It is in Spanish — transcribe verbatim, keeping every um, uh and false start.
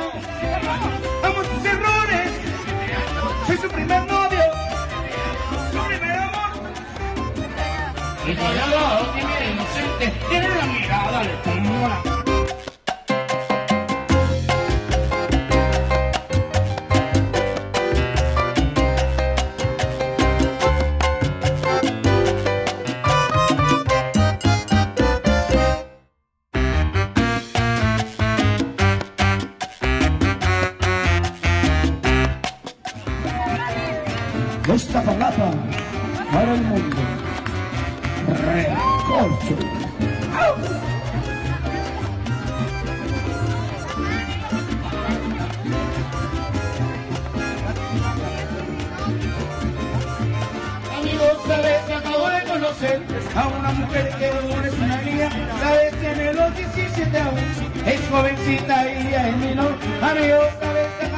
amo sus errores, soy su primer novio, su primer amor. Y callado, tímida e inocente, tiene la mirada de tumora. Esta palabra para el mundo. Recorcho. Amigos, sabes que acabo de conocer a una mujer que aún es una niña. Sabes, tiene los diecisiete aún, es jovencita y ella es menor. Amigos, sabes que